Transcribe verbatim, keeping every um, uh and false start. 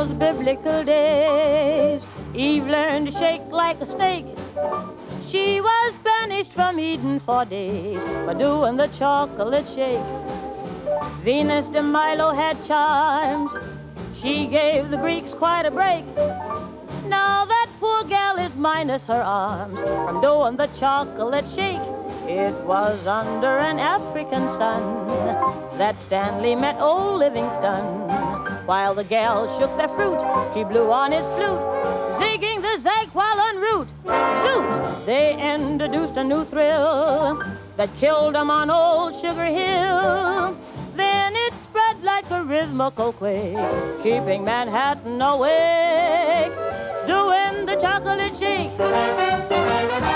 those biblical days, Eve learned to shake like a snake. She was banished from Eden for days for doing the chocolate shake. Venus de Milo had charms. She gave the Greeks quite a break. Now that poor gal is minus her arms from doing the chocolate shake. It was under an African sun that Stanley met old Livingston. While the gals shook their fruit, he blew on his flute, zigging the zag while en route. Zoot! They introduced a new thrill that killed 'em on old Sugar Hill. Then it spread like a rhythmical quake, keeping Manhattan awake, doing the chocolate shake.